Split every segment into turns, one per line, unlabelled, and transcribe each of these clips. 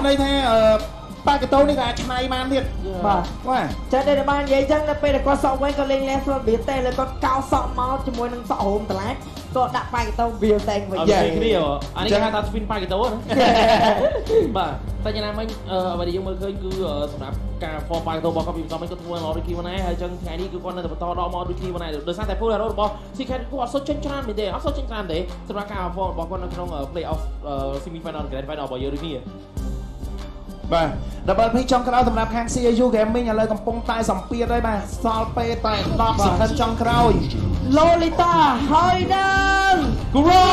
ในแท้ปากกระโตนี่ก็อาจไนมันเนี่ยว่า
จะได้บ้านใหญ่จังนะเป็นก็สอบไว้ก็เล่นแล้วส่วนเบียร์เต้เลยก็ก้าวสอบมาจมูกนึงสอบโหมแต่ละก็ดักปากกระโตเบียร์เต้ไปใหญ่
อันนี้การตัดสปินปากกระโตนะบ่าแต่ยังไงไม่วันนี้ยังไม่เคยคือสำหรับการฟอร์ปากกระโตบอกกับพี่ตอนไม่ก็ทัวร์รอดูคีวันไหนให้จังแค่นี้คือคนนั้นแต่ต่อรอมอดูคีวันไหนโดยสร้างแต่พูดแล้วเราบอกสิแค่กูว่าโซเชียลชาร์ไม่ได้เอาโซเชียลชาร์เด้สำหรับการฟอร์บอกคนนั้นต้องPlayOFF ซิมิไฟนอลกับไฟนอลบอกเยอะด้วยนี่
បាទដល់បើพี่ចង់ក្រោយសម្រាប់ខាង CAU Gaming ឥឡូវកំពុងតែសម្ពាធហើយបាទសល់ពេលតែ10សង្ឃឹមចង់ក្រោយ
Lolita ហើយនឹង
Grow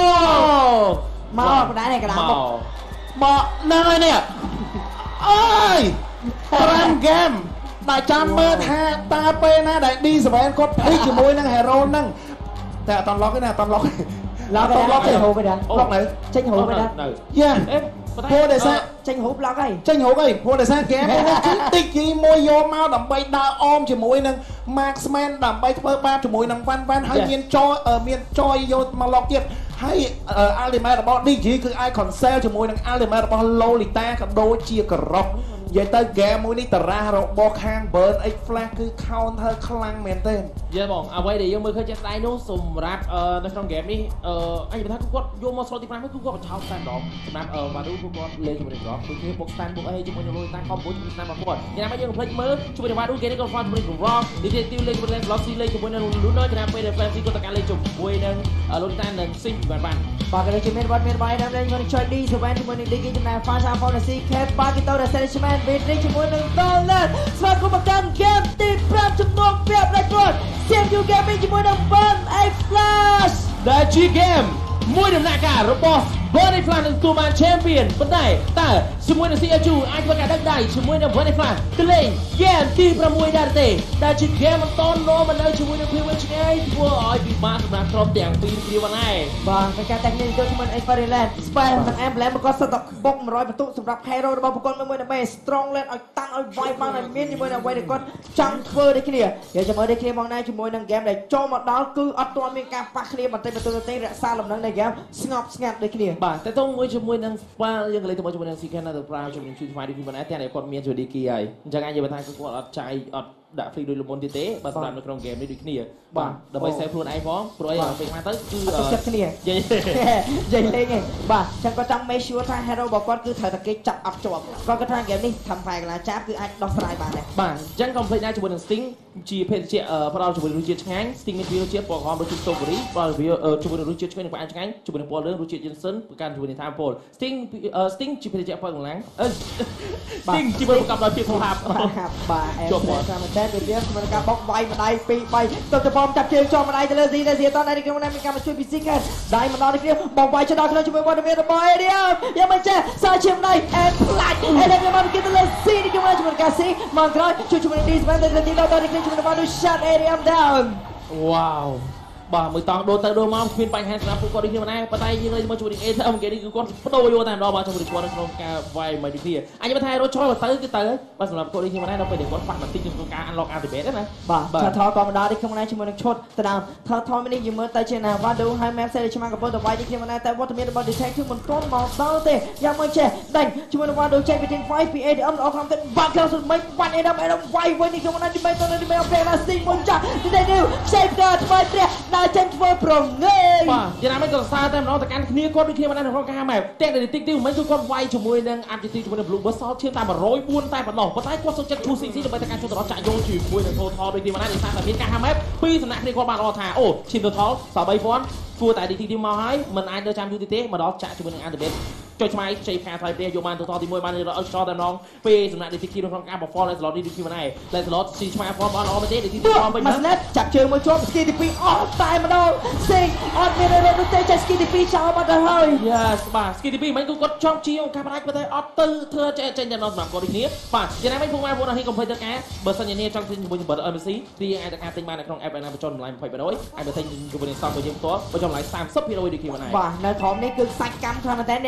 មកបណ្ដានេះកណ្ដាល
មកនឹងហើយនេះអើយ5 game តែចាំមើលថាតើពេលណាដែល D7 គាត់ភ្លេចជាមួយនឹង Hero ហ្នឹងតែអត់តឡុកទេណាអត់តឡុក
ឡុកទេហូបទៅ
ឡុកនៅ
ចេញហូបទៅ
យ៉ាព្រោះដោយសារ
ចេញហូបឡុកហើយ
ចេញហូបអីព្រោះដោយសារហ្គេមនេះគឺតិចជីមួយយកមកដើម្បីដើរអមជាមួយនឹង Marksman ដើម្បីធ្វើបាបជាមួយនឹងវ៉ាន់ហើយមានចយយកមកឡុកទៀតហើយ Ultimate របស់ DG គឺអាច cancel ជាមួយនឹង Ultimate របស់ Lolita ក៏ដូចជាក្រោះនិយាយទៅ game មួយនេះតារារបស់ខាង Burn X Flash គឺ counter ខ្លាំងមែនទេ
យេបងអ្វីដែលយើងមើលឃើញជាក់ស្ដែងនោះសម្រាប់នៅក្នុង game នេះអញនិយាយថាគាត់យកមកស្លុតទី5គឺគាត់បញ្ឆោតតែម្ដងសម្រាប់វ៉ាឌូគឺគាត់លេងជាមួយនឹងក្រោះគឺគេបុក stand បុកអីជាមួយនឹង Lolita ខំបុកជាមួយ stand របស់គាត់យ៉ាងណាមកយើងកុំភ្លេចមើលជាមួយនឹងវ៉ាឌូគេនេះក៏ហ្វាត់ជាមួយនឹងក្រោះនេះទីលេងជាមួយនឹង Glossy លេងជាមួយនឹង Luno ចំណាពេលដែល Fancy គាត់ទៅការលេងជាមួយនឹង Lolita និង Sing បាន
បាទក៏ដូចជាមានវត្តមានបាយដល់លេងជាមួយនឹង Choi D សវ៉ែនជាមួយនឹង DG ចំណា Fast Fantasy Cap បាទគេទៅដល់ Salesman វិញជាមួយនឹង Dollar ស្វាគមន៍មកកាន់ game ទី5ចំនួន5ដែលគាត់ CMU Gaming ជាមួយនឹង Burn X Flash
ដែលជា game មួយដំណាក់កាលរបស់ Burn X Flash នឹងទទួលបាន Champion ប៉ុន្តែតើជាមួយនឹង CAU អាចធ្វើការដឹកដៃជាមួយនឹង Burn X Flash ទៅលេង game ទី6ដែរទេដែលជា game បន្តនាំមកនៅជាមួយនឹង PV ឆ្ងាយធ្វើឲ្យពិបាកសម្រាប់ក្រុមទាំងពីរគ្នាបានដែរ
បាទតែការតែងនេះទៅជាមួយនឹង Everland Spare និង Emblem ក៏សិតតែបុក100បន្ទុកសម្រាប់ Hero របស់ប្រកបមួយដើម្បី Strong Land ឲ្យតាំងឲ្យវាយបានឲ្យមានជាមួយនឹងអ្វីដែលគាត់ចង់ធ្វើដូចគ្នាយើងចាំមើលដូចគ្នាមកណាជាមួយនឹង game ដែលចូលមកដល់គឺអត់ទាន់មានការប៉ះគ្នាបន្តិចបន្តួចទេរក្សាលំនឹងនៃ game ស្ងប់ស្ងាត់ដូចគ្នា
បាទតែទៅជាមួយនឹង Spar យើងក៏លេងទៅជាមួយនឹង CK នៅទៅប្រើជាមួយនឹង Choose Fire ពីប៉ុណ្ណាតែគាត់មាន JDK ហើយអញ្ចឹងអាចនិយាយថាគឺគាត់អត់ចាយអត់ដាក់ free ដូចលំមុនទៀតទេបើសម្រាប់នៅក្នុង game នេះដូចគ្នាបាទដើម្បី save ខ្លួនឯងផងព្រោះអីពេលខ្លះទៅគឺ
ចិត្តគ្នានិយាយលេងឯងបាទចឹងគាត់ចង់ make sure ថា hero របស់គាត់គឺត្រូវតែគេចាប់អត់ជាប់គាត់គាត់ថា game នេះធ្វើតែកន្លះចាប់គឺអាចដោះស្រាយបានដែរ
បាទអញ្ចឹង complete ដែរជាមួយនឹង Sting ជាភេទជ្ជៈផ្ដល់ជាមួយរសជាតិឆ្ងាញ់ Sting មានរសជាតិពណ៌ក្រហមដូចជា strawberry ផ្ដល់ជាមួយនឹងរសជាតិឆ្ងាញ់និងផ្អែមឆ្ងាញ់ជាមួយនឹងពណ៌លឿងរសជាតិ Jensen ប្រកាន់ជាមួយនឹង Time Pole Sting ជាភេទជ្ជៈពណ៌កម្លាំង Sting ជាប្រកបដោយភាពហោហាប់
បាទអែមតាមតែវាសម្រាប់ការបុកវាយម្ដាយ2 3ទៅទៅបងចាប់ជើងជាប់ម្ដាយទៅលើស៊ីទៅស៊ីតនៅក្នុងនេះមានការជួយពីស៊ីកែដៃម្ដងនេះគ្នាបងវាយចដល់ក្នុងជាមួយវត្តមានរបស់អេឌីយ៉ាមិនចេះសាជាម្ដាយអេផ្លាច់អេឌីមកគេទៅលើស៊ីនេះជាមួយជាមួយការស៊ីមកក្រោយជួយជាមួយឌីស្មែនទៅទីដល់នេះគ្នាជាមួយវត្ត shut area down
វ៉ាវបាទមួយតង់ដូរទៅដូរមកគ្មានបញ្ហាសម្រាប់ពួកគាត់ដូចគ្នាដែរប៉ុន្តែយើងលេងមកជួយនឹង ATM គេនេះគឺគាត់បដូរយកតែម្ដងបាទជាមួយគាត់នៅក្នុងការវាយមកដូចគ្នាអញមិនថារត់ចូលទៅគឺទៅបាទសម្រាប់គាត់ដូចគ្នាដែរដល់ពេលដែលគាត់ប៉ះបន្តិចក្នុងការ unlock ultimate ណា
បាទថតក៏ម្ដងនេះខ្ញុំណែជាមួយនឹងឈុតទៅដើមថតនេះយើងមើលទៅជាណាវ៉ាដូហើយ map សេរីឆ្មាកំពុងតែវាយនេះគ្នាដែរតែវត្តមានរបស់ detect គឺមិនទាន់មកដល់ទេយ៉ាងមិនចេះដាច់ជាមួយនឹងវ៉ាដូចេញពីទី5ពី ATM អត់ខំទៅបាក់ក្រៅសុទ្ធមិនបាត់ ATM វាយនេះខ្ញុំណែទី3ទៅទី3ពេលណាស៊ីមុនចាស់ទីនេះ shape ក៏ថ្មីព្រះដើរចេញធ្វើប្រងើយ
បាទយ៉ាងណាមិនក៏សរសើរតែម្ដងទៅកាន់គ្នាគាត់ដូចគ្នាមិនដែរក្នុងការម៉ែតែទីទីទីមិនគឺគាត់វាយជាមួយនឹង Adjective ជាមួយនឹង Blue Burst សល់ឈាមតែ104តែប៉ុណ្ណោះប៉ុន្តែគាត់សុខចិត្តឈូស៊ីដើម្បីទៅកាន់ចូលទៅដល់ចាក់យកជាមួយនឹង Total ដូចគ្នាមិនដែរដោយសារតែមានការហាម៉ែពីសំណាក់គ្នាគាត់បានរកថាអូឈាម Total សល់3000គួរតែ DT មកហើយមិនអាចដើរចាំយូរទេមកដល់ចាក់ជាមួយនឹង Ultimate ចុចឆ្មៃជ័យខាថ្លៃផ្ទះយកបាន Total ទី1បានរកអត់ឆ្លតែម្ដងពេលសំណាក់ DT ក្នុងការ perform នៅ slot នេះដូចគ្នាមិនដែរតែ slot ស៊ីឆ្មា form បានល្អមែនទេ DT ទី1វិញ
មកចាក់ជើងមួយជាប់ ski ទី2អត់តែម្ដងសេងអត់មានរត់ទេចាក់ ski ទី2ចោលបាត់ទៅហើយ
Yes បាទ ski ទី2មិនគឺគាត់ចង់ជាការផ្ដាច់ប៉ុន្តែអត់ទៅធ្វើចេញតែដល់សម្រាប់គាត់ដូចគ្នាបាទយ៉ាងណាមិញពួកម៉ែពួកនេះកុំភ្លេចទៅការបើសិនជានេះចង់ទិញជាមួយនឹង MPC ទីអាចទៅការទិញបាននៅក្នុង app ឯណាបញ្ចុះតម្លៃ 20% អាចទៅទិញជាមួយនឹង stock របស់យើងផ្ទាល់បញ្ចុះតម្លៃ 30% ដូចគ្នាមិនដែរ
បាទនៅក្រុមនេះគឺសាច់កម្មធម្មតាអ្នកដែលមកដល់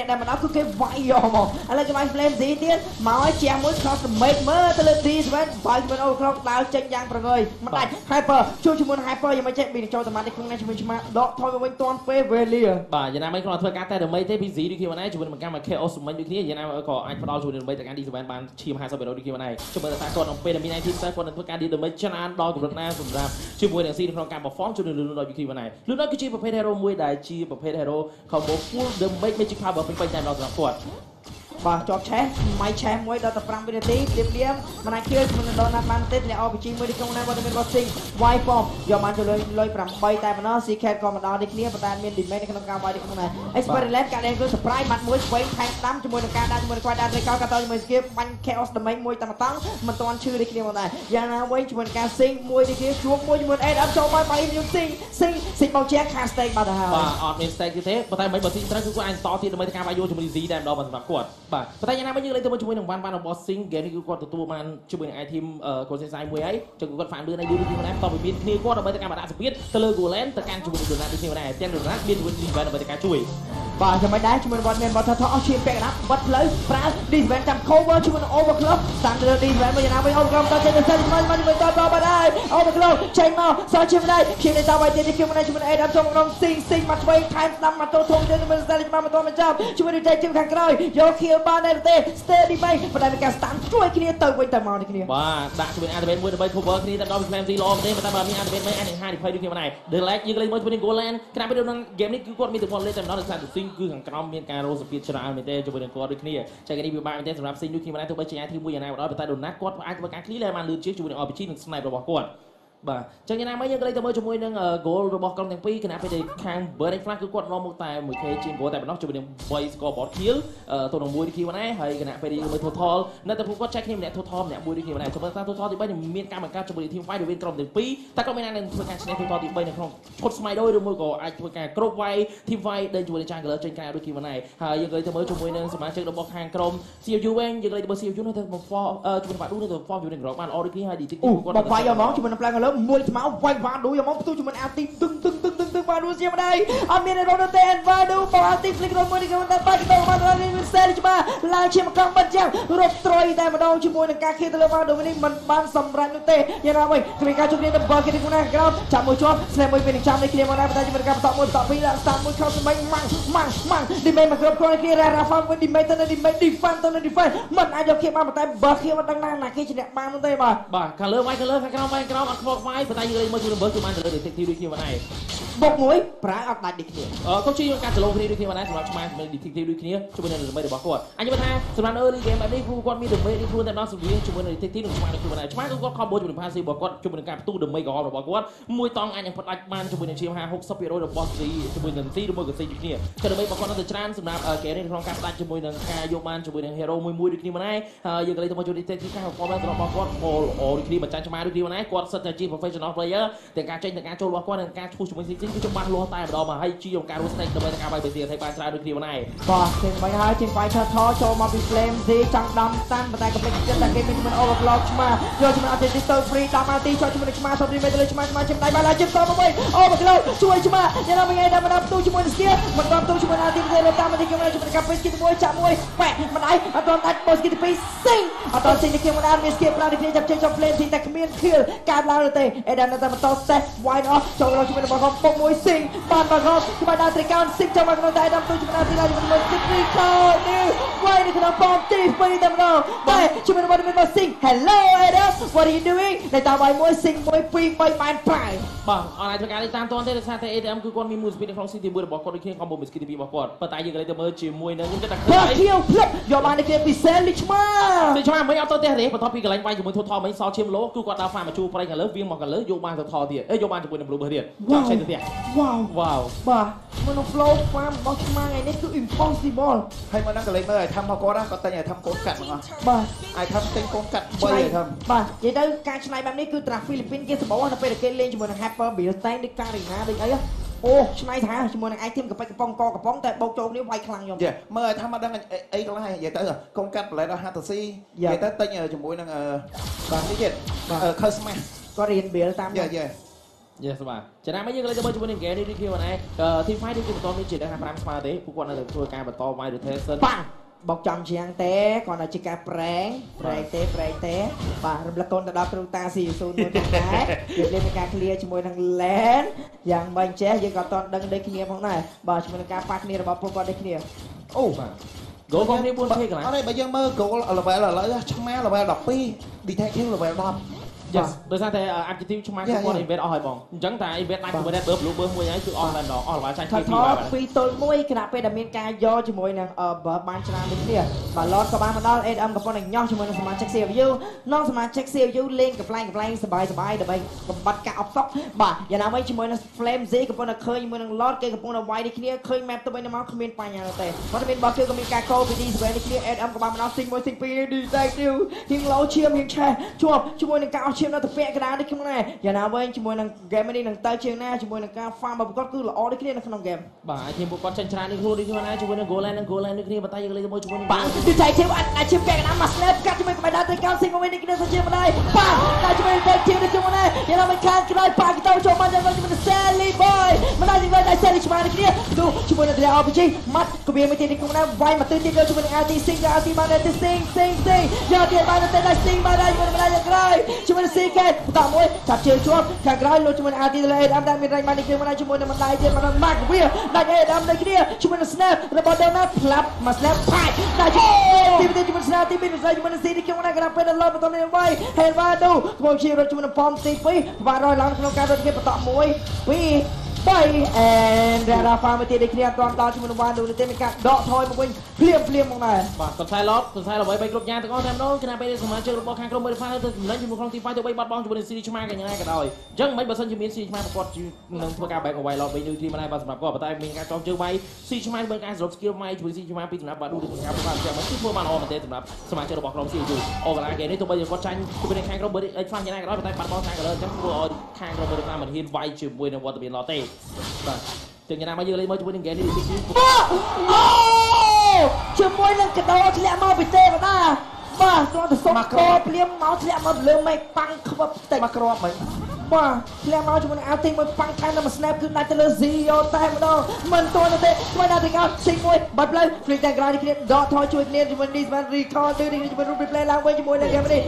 គឺគេវាយយកមកឥឡូវគេវាយ flame ស៊ីទៀតមកឲ្យជាមួយ cross damage មើលទៅលើ D ស្វែងវាយជាមួយ overclock ដើរចេញយ៉ាងប្រងើយមិនដាច់ hyper ជួបជាមួយ hyper យ៉ាងមិនចេះពីចូលតាមនេះក្នុងនេះជាមួយឆ្មាដកថយមកវិញតាន់ពេលវេលា
បាទយ៉ាងណាមិញគាត់ធ្វើការតែ damage ទេពី Z ដូចគ្នាជាមួយនឹងកម្ម KO សម្មិញដូចគ្នាយ៉ាងណាក៏អាចផ្ដល់ជួយ damage ទៅកាន់ D ស្វែងបានឈាម 50% ដូចគ្នាជួយមើលថាគាត់ក្នុងពេលដែលមាន item ផ្សេងគាត់នឹងធ្វើការ damage ច្រើនដល់កម្រិតណាសម្រាប់ជាមួយនឹង Z ក្នុងការ perform ជួយនឹងលឿនដល់ដូចគ្នាលឿនដល់គឺជាប្រភេទ hero មួយដែលជាប្រភេទ hero combo full damage magic power ពេញតែដល់សម្រាប់គាត់
បាទជាប់ឆេះម៉ៃឆេះមួយដល់15វិនាទីព្រាមមិនអាចជឿមិនដល់ណាត់បានទេអ្នក RPG មួយទីក្នុងណាគាត់មាន boxing វាយប៉មយកបានទៅលុយ8តែប៉ុណ្ណោះ secret ក៏មកដល់នេះគ្នាប៉ុន្តែមាន damage នៅក្នុងការវាយនេះក្នុងណា experiment ការដែលគឺ surprise បាត់មួយស្វែងថែមដាំជាមួយនឹងការដាក់ជាមួយគាត់ដាក់ត្រីកោក៏តជាមួយ skip បាញ់ chaos damage មួយតែម្ដងមិនទាន់ឈឺនេះគ្នាមកដែរយ៉ាងណាវិញជាមួយនឹងការ sing មួយនេះគ្នាជួបមួយជាមួយ AF ចូលមកបាយខ្ញុំ sing បោកជាខា stake បាត់ទៅហើយ
បាទអត់មាន stake ទេប៉ុន្តែមិនបើ sing ត្រូវគឺគាត់អាចតទៀតដើម្បីការវាយយកជាមួយ Z តែម្ដងសម្រាប់គាត់បាទប៉ុន្តែយ៉ាងណាវិញយើងលេងទៅជាមួយនឹងវ៉ាន់របស់ Sing ហ្គេមនេះគឺគាត់ទទួលបានជាមួយនឹង item កូនសេសាយមួយហើយចឹងគាត់ fan លឿនហើយយូរទីម្ដងតបពីមានគ្នាគាត់ដើម្បីទៅការបដាក់សម្ពាធទៅលើ Golan ទៅកាន់ជាមួយនឹង Donut ដូចគ្នាដែរទាំង Donut មានជាមួយ Divine ដើម្បីទៅការជួយ
បាទចាំមិនដែរជាមួយនឹង មាន Water ថោអស់ឈាមពាក់កណ្ដាប់បិទផ្លូវប្រើ Divine ចាំ cover ជាមួយនឹង Overclock តាមទៅ Divine មកយ៉ាងណាវិញ Overclock តចេញទៅសិនមកទៅតបាត់ហើយ Overclock ចេញមកសល់ឈាមមិនដែរឈាមនេះតបាយទៀតនេះខ្ញុំមិនដែរជាមួយនឹង AF ចូលក្នុង Sing មកឆ្វេងថែមស្ដាំមកទៅធំទៅមិនសិនមកមិនទាន់ចាប់ជាមួយនឹង Detective ខាងក្រោយយក kill បានដែរទេ Steady មិនប៉ុន្តែមានការ stand ជួយគ្នាទៅវិញទៅមកនេះគ្នា
បាទដាក់ជាមួយ Activate មួយដើម្បី cover គ្នាទៅដល់ Flame Z ល្អមែនទេប៉ុន្តែបើមាន Activate មិនអាចនឹងហានិភ័យដូចគ្នាមិនដែរ The Lag យើងលេងមួយជាមួយនឹង Golan ក្រៅពីក្នុង game នេះគឺគាត់មានទំព័រលេខតែម្ដងដោយសារ Sing គឺខាងក្រោមមានការរស់សម្ពាធច្រើនមែនទេជាមួយនឹងគាត់ដូចគ្នាចែកនេះវាបានមែនទេសម្រាប់ Sing ដូចគ្នាមិនដែរទោះបីជា item មួយយ៉ាងណាក៏ដោយប៉ុន្តែ Donut គាត់អាចធ្វើការ clear បានលឿនជាងជាមួយនឹង RPG និង Snipe របស់គាត់បាទចឹងយ៉ាងណាមកយើងក៏លេងទៅមើលជាមួយនឹង goal របស់ក្រុមទាំងពីរគណៈពេលដែលខាង Burning Flash គឺគាត់នាំមកតែ 1k ជាង goal តែប៉ុណ្ណោះជាមួយនឹង 3 scoreboard kill ទៅនឹង1 kill ដែរហើយគណៈពេលយើងមើល total នៅតែពួកគាត់ចែកគ្នាម្នាក់ total ម្នាក់1 kill ដែរជាមួយថា total ទី3មានការបង្កើតជាមួយ team fight រវាងក្រុមទាំងពីរតែក៏មាននឹងធ្វើការឈ្នះ total ទី3នៅក្នុងឈុតស្មៃដោយឬមួយក៏អាចធ្វើការគ្រប់វាយ team fight ដែលជាមួយនឹង Jungler ចេញក្រៅដូចគ្នាដែរហើយយើងក៏លេងទៅមើលជាមួយនឹងសមាជិករបស់ខាងក្រុម CFU វិញយើងលេងទៅមើល CFU នៅតែ perform ជាមួយបាក់ឌូនៅតែ perform ជាមួយនឹង Rock បានល្អដូចគ្នាហើយ detective
គាត់បាយយកមកជាមួយនឹង Plan លើមួយស្មៅវាយវ៉ាឌូយកមកផ្ទុះជាមួយអាទីទឹងវ៉ាឌូជាម្ដាយអត់មានរត់ទេវ៉ាឌូបើអាទី flick រត់មួយនេះគាត់តែបាច់ទៅមកនេះមានសេរីច្បាស់ឡើងជាមកកង់បាត់យ៉ាងរត់ត្រយតែម្ដងជាមួយនឹងការខៀទៅលើវ៉ាឌូនេះមិនបានសម្រេចនោះទេយ៉ាងណាវិញគ្មានការជុំគ្នាទៅបើគេទីណាក្រោមចាប់មួយជាប់ស្នេហ៍មួយពេលចាំនេះគ្នាមកដែរតែជាមួយការបន្តមួយបន្តពីរឡើងស្តាប់មួយខោស្មិញម៉ាំងឌីមេមកគ្រប់គ្រាន់គ្នារ៉ាហ្វាវិញឌីមេទៅឌីមេ defend ទៅ defend មិនអាចយកគេបានតែបើគេមិនដឹងណាគេជាអ្នកបាននោះទេ
បាទខាងលើវាយខាងលើខាងក្រោមវាយក្រោមអត់ខ្វល់ខ្វាយប៉ុន្តែយើងលេងមើលជួយមើលគឺបានទៅលើ detective ដូចគ្នាមកដែរ
បុកមួយប្រើអត់ដាច់ដូចគ្នា
ក៏ជួយក្នុងការចលោគ្នាដូចគ្នាមកដែរសម្រាប់ឆ្មាជាមួយ detective ដូចគ្នាជាមួយនឹងដើម្បីរបស់គាត់អញមើលថាសម្រាប់ early game បែបនេះគាត់មាន damage នេះខ្លួនតែដល់សម្រៀងជាមួយនឹង detective និងឆ្មាដូចគ្នាមកដែរឆ្មាគឺគាត់ combo ជាមួយនឹង passive របស់គាត់ជាមួយនឹងការផ្ទុះ damage ក្រហមរបស់គាត់មួយតង់អាចនឹងផ្ដាច់បានជាមួយនឹងឈាម 50-60% របស់ C ជាមួយនឹង C ឬមួយក៏ C ដូចគ្នាក៏ damage របស់គាត់នៅតែច្រើនសម្រាប់ game នេះក្នុងការផ្ដាច់ជាមួយនឹងការយកបានជាមួយនឹង hero មួយដូចគ្នាមកដែរហើយយើងក៏លេងទៅមកជួយ detective ការ performance របស់គាត់ល្អដូចគ្នាមិនចាញ់ឆ្មាដូចគ្នាមកដែរគាត់សិតតែជា professional player ទាំងការចេញទាំងការចូលរបស់គាត់និងការឈ្មោះជាមួយ C គឺច្បាស់លាស់តែម្ដងមកហើយជាការរស់ stake ដើម្បីការវាយបេស៊ីឲ្យបានច្រើនដូចគ្នាមកដែរ
បាទជាងបាយហើយជាងបាយឆាថចូលមកពី Flame Z ចង់ដំតាន់ប៉ុន្តែក៏មិនចិត្តតែគេមាន overclock ឆ្មាយកជាមួយ artist ទៅ free 10នាទីចូលជាមួយនឹងឆ្មាសុំរីមេទៅលើឆ្មាចំដៃបានឡើងជិះតមកវិញ overclock ជួយឆ្មាយ៉ាងណាមិនឯងដល់ផ្ទុះជាមួយនឹង skill មិនដល់ផ្ទុះជាមួយ artist ទៅលើតាមនាទីខ្ញុំជាមួយនឹងកាពេស្គីមួយចាក់មួយប៉ែមិនដៃអត់ដល់ដាច់ boss គីទី2 sing អត់ដល់ sing នេះខ្ញុំមិនអាចមាន skill ប្រើនេះគ្នាចាប់ចេញចូល Flame Z តែគ្មាន kill កើតឡើងទេអេដាននៅតែបន្ត set wide off ចូលដល់ជាមួយនឹងបងពុកមួយ sing បានបងក្បាច់ដល់ត្រីកោន sing ចូលមកក្នុងតែដល់ទៅជាមួយនឹង artist ជាមួយនឹង ត្រីកោននេះវាយនៅក្នុងប៉មទី2តែម្ដងតែជាមួយនឹងបង sing hello Adam what are you doing តែតាមបាយមួយ sing មួយ2 3បានប្រាយ
បាទអត់អាចធ្វើការនេះតាមទាន់ទេដោយសារតែ ATM គឺគាត់មាន move speed នៅក្នុង CT1 របស់គាត់ដូចគ្នា combo with CT2 របស់គាត់ប៉ុន្តែយើងក៏លេងទៅមើលជាមួយនឹងខ្ញុំគិតថា
ឃើញយកបាននេះគេពិសេសលីឆ្មា
មិនអត់ទៅទេបន្ទាប់ពីកន្លែងវាយជាមួយ total មិញសល់ឈាមលោគឺគាត់ដល់ farm មកជួបប្រៃខាងលើវាមកខាងលើយកបាន total ទៀតយកបានជាមួយនឹង blue ទៀតចង់ចេញទៅទៀត
វ៉ាវបាទមនុស្ស flow farm របស់ឆ្មាថ្ងៃនេះគឺ impossible
ហើយមកហ្នឹងក៏លេងមើលឲ្យធ្វើមកគាត់គាត់តែឲ្យធ្វើកូនកាត់ហ្មង
បាទ
ឲ្យធ្វើទិញកូនកាត់3ឲ្យធ្វើ
បាទនិយាយទៅការឆ្នៃបែបនេះគឺត្រាហ្វីលីពីនគេសម្បូរនៅពេលដែលគេលេងជាមួយនឹង Hyper Bilstein ដូចការីណាដូចអីអូឆ្នៃថាជាមួយនឹង item កប៉ិចកំប៉ុងតែបោកចូលគ្នាវាយខ្លាំងខ្ញុំ
មើលឲ្យថាមកដឹងអីកន្លែងនិយាយទៅកូនកាត់បន្លែដល់ HTC និយាយទៅទិញជាមួយនឹងបាទនេះទៀតខើស្មាស់
គាត់រៀន build តាម
Yes បាទចំណាំយើងលើទៅមើលជាមួយនឹង game នេះគឺហ្នឹងทีม fight នេះគឺបន្តមានជាថា5ស្មើទេពួកគាត់នៅតែធ្វើការបន្ត wide rotation
ប៉ាបោកចំជាងទេគាត់តែជាការប្រេងទេបាទរំលឹកកូនទៅដល់គ្រូតាស៊ីស៊ូមួយផងដែរយើងលេងមានការ clear ជាមួយនឹង lane យ៉ាងមិនចេះយើងក៏អត់ដឹងដូចគ្នាផងដែរបាទជាមួយនឹងការប៉ះគ្នារបស់ពួកគាត់ដូចគ្នាអូបាទ
goal ของគ្នា 4 phase កន្លង
អត់ទេបើយើងមើល goal level ឥឡូវឆ្មា level 12 detective level 10
Yes ដោយសារតែ adjective ឆ្មាស់គាត់ event អស់ហើយបងអញ្ចឹងតែ event ដាច់ជាមួយ red blue មួយហើយគឺអស់តែម្ដងអស់របស់ចាញ់ពី2បាទ
2ទល់1គណៈពេលដែលមានការយកជាមួយនឹងបានច្រើនដូចគ្នាបាទ Lord ក៏បានមកដល់ ADM កំពុងតែញ៉ោះជាមួយនឹងសមាជិក CFU និងសមាជិក CFU លេងកំ pl ែងសបាយដើម្បីបំបត្តិការអបសក់បាទយ៉ាងណាមិញជាមួយនឹង Flame Z កំពុងតែឃើញជាមួយនឹង Lord គេកំពុងតែវាយនេះគ្នាឃើញ map ទៅវិញទៅមកគ្មានបញ្ហាទេប៉ុន្តែមានបោះគឺក៏មានការកោពីនេះស្វែងនេះគ្នា ADM ក៏បានមកដល់ Sing 1 Sing 2 Detective ហៀងឡូឈាមហៀងឆេះជាប់ជាមួយនឹងការអស់ឈាមនៅទៅពាក់កណ្ដាលនេះខ្ញុំណែយ៉ាងណាវិញជាមួយនឹង game នេះនឹងទៅជាងណាជាមួយនឹងការ farm របស់គាត់គឺល្អដូចគ្នានៅក្នុង game
បាទทีมពួកគាត់ចាញ់ច្រើននេះខ្លួននេះខ្លួនណាជាមួយនឹង goal line និង goal line ដូចគ្នាប៉ុន្តែយើងលេងជាមួយនឹង
បាទ Detective អាចជាពាក់កណ្ដាលមក snap កាត់ជាមួយក្បែរដល់ទៅកោ Sing 1នេះគ្នាទៅជាម្ដាយបាទតែជាមួយ Detective នេះខ្ញុំណែយ៉ាងណាវិញខាងក្រោយប៉ាទៅចូលមកជាមួយនឹង Sally Boy ម្ដាយវិញតែ Sally ឆ្មានេះគ្នាទូជាមួយនឹង RPG ម៉ាត់ក៏វាមួយទៀតនេះខ្ញុំណែវាយមកទៅទៀតជាមួយនឹង RT Sing ក៏ RT បានទៅ Sing យកទៀតបានទៅ Sing បានហើយជាមួយនឹងម្ដាយយ៉ាងក្រោយជាមួយនឹង CK បន្តមួយចាប់ជើងជាប់ខាងក្រោយលោកជាមួយនឹង RT ទៅ ADM ដែលមានរៃបាននេះខ្ញុំណែជាមួយនឹងម្ដាយទៀតមកដល់ Mark វាដាច់ ADM ដូចគ្នាជាមួយនឹង Snap របស់ Donut ផ្លាប់មក Snap ផាច់ដាច់ទីពីជាមួយ Snap ទីពីជាមួយនឹង C នេះខ្ញុំណែក្រាប់ពេលដល់បន្តនេះវាយ Helvado ខ្ញុំជារត់ជាមួយនឹង Pom ទី2បាទរយឡើងក្នុងការរត់គ្នាបន្ត1 2 and រ៉ាហ្វាមកទៀតនេះគ្នាអត់ដល់ជាមួយនឹង Wando នេះទេមានការដកថយមកវិញភ្លាមមកដែរ
បាទសរសៃឡតសរសៃល្បីគ្រប់យ៉ាងទាំងអស់តែម្ដងគណៈពេលសមាជិករបស់ខាងក្រុម Modify ទៅចំណេញជាមួយក្នុងទី5ទៅ3បាត់បង់ជាមួយនឹង Series ឆ្មាកញ្ញាក៏ដោយអញ្ចឹងមិនបើសិនជាមាន Series ឆ្មាប្រកបនឹងធ្វើការ back away ឡតវិញដូចទីមិនដែរបាទសម្រាប់គាត់ប៉ុន្តែមានការចោះជើងវាយ Series ឆ្មាមើលការសរុប skill វាយជួយ Series ឆ្មាពីសំណាប់បាទដូចការប្រកបយ៉ាងមិនគឺធ្វើបានល្អមែនទេសម្រាប់សមាជិករបស់ក្រុម Series អូកាឡាគេនេះទោះបីជាគាត់ចាញ់ជាមួយនឹងខាងក្រុម Modify ឆ្មាយ៉ាងណាក៏ដោយប៉ុន្តែបាត់បង់ខាង color អញ្ចឹងធ្វើឲ្យខាងក្រុម Modify មិនហ៊ានវាយជាមួយនឹងវត្តមានឡតទេបាទចឹងយ៉ាងណាមកយើងលេងមកជាមួយនឹង game នេះទី2
អូជាមួយនឹងកដោធ្លាក់មកពីទេវតាបាទគាត់ទៅសុំកោភ្លាមមកធ្លាក់មកលើមេប៉ាំងខ្វឹបតិចមកគ្រាប់ហ្មងបាទធ្លាក់មកជាមួយនឹងអាទីមួយប៉ាំងខាងនៅមួយ snap គឺដាច់ទៅលើ Zio តែម្ដងមិនទាន់ទេធ្វើដល់ទៅកោស៊ីងមួយបាត់ផ្លូវ free tag ក្រោយនេះគ្នាដកថយជួយគ្នាជាមួយ Disman recall ទៅនេះជាមួយ Ruby play ឡើងវិញជាមួយនឹង game នេះ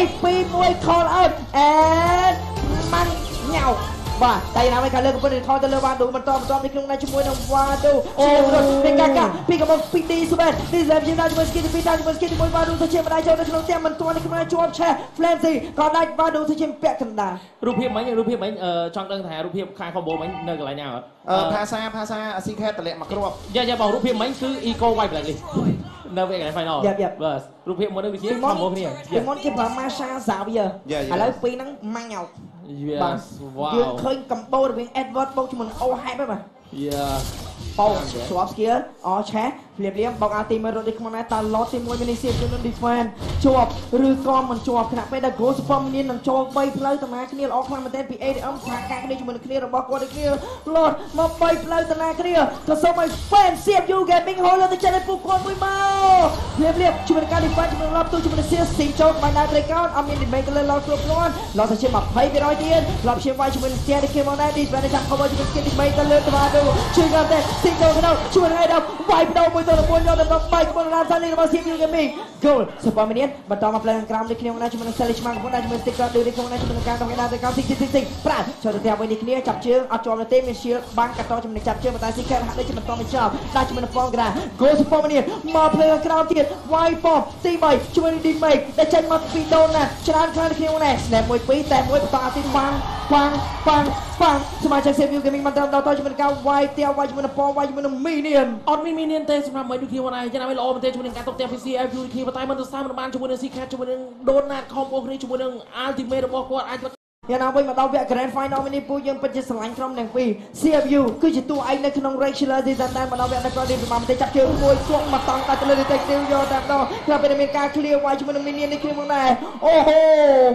3 2 1 call out and ម៉ាន់ញ៉ៅបាទតែយ៉ាងណាវិញខាងលើកំពុងតែថយទៅលើ Wando បន្តនេះក្នុងជាមួយនឹង Wando អូនេះកាពីកំពុងពីទី Super ទីសាមជាដល់ជាមួយ Skill ទី2ដល់ជាមួយ Skill ទី1 Wando ទៅជាម្ដាយចូលនៅក្នុងផ្ទះមិនទាន់នេះក្នុងជាប់ឆេះ Flancy ក៏ដាច់ Wando ទៅជាពាក់កណ្ដាល
រូបភាពមិញចង់ដឹងថារូបភាពខាង combo មិញនៅកន្លែងណា
ផាសា secret តម្លាក់មកគ្រាប់
យ៉ាបងរូបភាពមិញគឺ eco white ឡើងនេះនៅវាកន្លែង final បាទរូបភាពមុននេះវាជា combo គ្នា
ពីមុនគេប្រើ Masha Xavier ឥឡូវពីហ្នឹងម៉ាំងញ៉ៅ
Yes wow
យើងឃើញកំបោរវាង Edward បូកជាមួយ O Hype ហ្នឹងបាទ
Yeah
បោកស្វាប់ skill អឆេះភ្លាមបោកអាទីមើលរត់នេះក្នុងណែតាឡតទី1 mini save ជាមួយនឹង defend ជាប់ឬក៏មិនជាប់ខណៈពេលដែល goal super minion នឹងចូល3ផ្លូវតាមាគ្នាល្អខ្លាំងមែនទែនពី ADM សហការគ្នាជាមួយនឹងគ្នារបស់គាត់ដូចគ្នាឡតមក3ផ្លូវតាមាគ្នាក៏សូមឲ្យ fan CFU gaming hall ទៅចេញឲ្យពួកគាត់មួយមកភ្លាមជាមួយនឹងការ defend ជាមួយនឹងឡតទូជាមួយនឹង Sing ចូលបានដែរ breakout អត់មាន damage ទៅលើឡតគ្រប់គ្រាន់ឡតទៅជា20%ទៀតឡតព្យាយាមជាមួយនឹង Skill គេមកដែរ defend ចាំ cover ជាមួយ Skill ទី3ទៅលើតាមាទៅជួយគាត់តែ Sing ចូលទៅជួយឲ្យដល់វាយបដោមួយទៅ1យកដល់3កំពុងតាមសានេះរបស់ CFU gaming goal super minion បន្តមកផ្លូវខាងក្រោមនេះគ្នាជាមួយនឹង Sally ឆ្មាំកំពុងតែជាមួយ sticker ដូចនេះជាមួយនឹងការដល់គេដល់ទៅកម្ម Sing ប្រាចូលទៅតាមវិញនេះគ្នាចាប់ជើងអត់ជាប់ទេមាន shield បាំងកាត់តជាមួយនឹងចាប់ជើងប៉ុន្តែ Secret ហាក់ដូចជាបន្តមិនចប់ដាក់ជាមួយនឹង Form ក្រា goal super minion មកផ្លូវខាងក្រោមទៀតវាយប៉ទី3ជាមួយនឹង Dimake ដែលចេញមកពីដូនណាច្រើនខ្លាំងគ្នានេះ snap 1 2តែមួយបន្តទីប៉ាំងសមាជិក CFU gaming បន្តដល់តជាមួយនឹងការវាយទៀវវាយជាមួយនឹងវាយជាមួយនឹង minion
អត់មាន minion ទេសម្រាប់មិនដូចគ្នាមកដែរយ៉ាងណាមិនល្អមែនទេជាមួយនឹងការតុបតែង CFU គ្នាប៉ុន្តែមិនទៅសាមបានជាមួយនឹង Secret ជាមួយនឹង Donut combo គ្នាជាមួយនឹង ultimate របស់គាត់អាច
យ៉ាងណាវិញមកដល់វគ្គ Grand Final នេះពូយើងពិតជាស្រឡាញ់ក្រុមទាំងពីរ CFU គឺជាតួឯកនៅក្នុង regular season តែមកដល់វគ្គ Knockout នេះប្រហែលតែចាប់ជើងមួយគក់មកតង់តែទៅលើ Detective យកតែម្ដងក្រោយពេលមានការ clear វាយជាមួយនឹង minion នេះគ្នាមកដែរអូហូ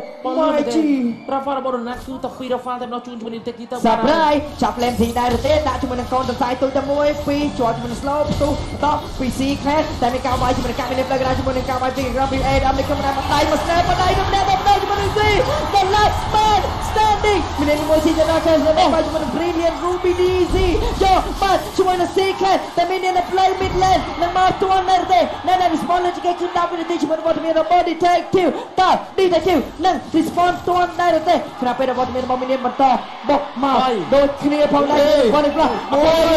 MyG
Rafa របស់ Donut គឺតែពីរ Rafa តែម្ដងជួនជាមួយនឹង Detective ទៅ
Surprise ចាប់ Flame ដែរទេដាក់ជាមួយនឹងកូនសរសៃទុយតែមួយពីរជាប់ជាមួយនឹង slow បន្ទុះបន្តពី C class តែមានការវាយជាមួយនឹងការមានផ្លូវកណ្ដាលជាមួយនឹងការវាយពី Grand Prix 8 ដល់នេះខ្ញុំបានមកដៃមក snap មកដៃទៅម្នាក់ជាមួយនឹង the last man standing មានអ្នកមួយទីចដល់ចូលរបស់ជាមួយនឹង Brilliant Ruby DZ យកមកជាមួយនឹង Secret តែមានអ្នក play mid lane នឹងមកទួននៅទេនៅ respawn លើគេគឺ10វិនាទីជាមួយនឹងវត្តមានរបស់ Detective តើ Detective នឹង respawn ទួនដែរទេខណៈពេលវត្តមានរបស់មានបន្តបុកមកដូចគ្នាផងដែរគាត់នឹងផ្លាស់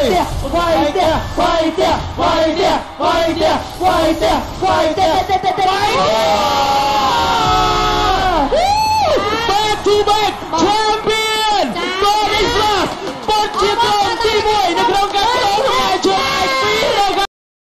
វាយទៀត